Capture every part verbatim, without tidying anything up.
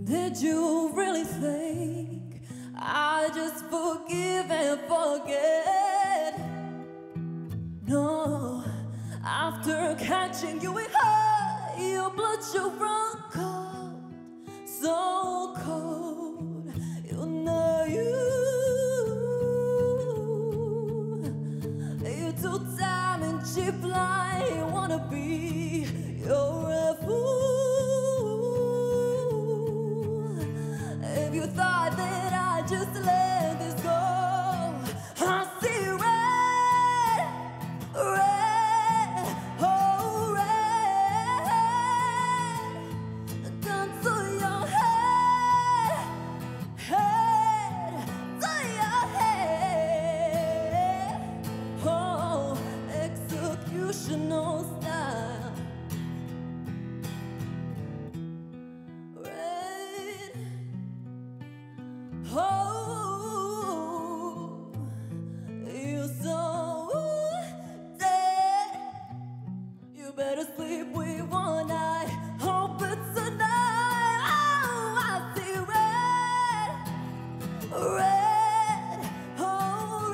Did you really think I just forgive and forget? No, after catching you in high, your blood should run cold, so cold. You know you, you took time and cheap lie. You wanna be your fool. If you thought that I just let this go, I see red, red, oh red. Gun to your head, head, to your head. Oh, executional style. Red. Oh, you're so dead. You better sleep with one eye. Hope it's tonight. Oh, I see red, red, oh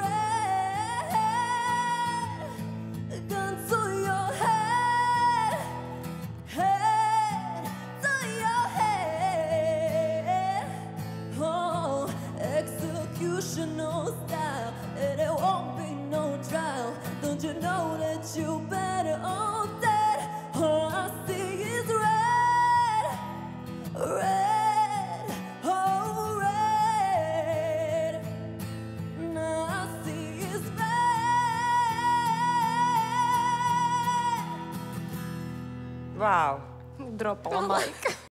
red. Gun to your head, head, to your head. Oh, executional style, and it won't be no trial. Don't you know that you better off dead? All I see is red, red, oh red. Now I see is red. Вау, дропала майк.